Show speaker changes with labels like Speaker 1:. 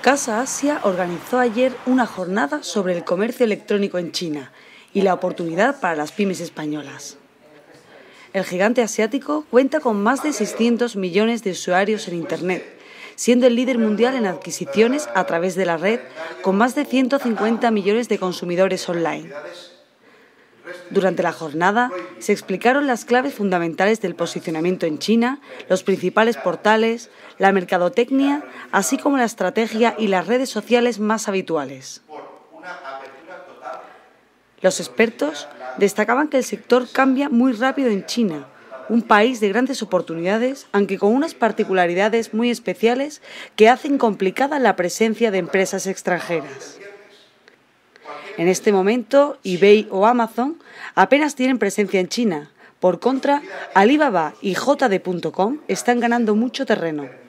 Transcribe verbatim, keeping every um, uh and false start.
Speaker 1: Casa Asia organizó ayer una jornada sobre el comercio electrónico en China y la oportunidad para las pymes españolas. El gigante asiático cuenta con más de seiscientos millones de usuarios en Internet, siendo el líder mundial en adquisiciones a través de la red, con más de ciento cincuenta millones de consumidores online. Durante la jornada se explicaron las claves fundamentales del posicionamiento en China, los principales portales, la mercadotecnia, así como la estrategia y las redes sociales más habituales. Los expertos destacaban que el sector cambia muy rápido en China, un país de grandes oportunidades, aunque con unas particularidades muy especiales que hacen complicada la presencia de empresas extranjeras. En este momento, eBay o Amazon apenas tienen presencia en China. Por contra, Alibaba y J D punto com están ganando mucho terreno.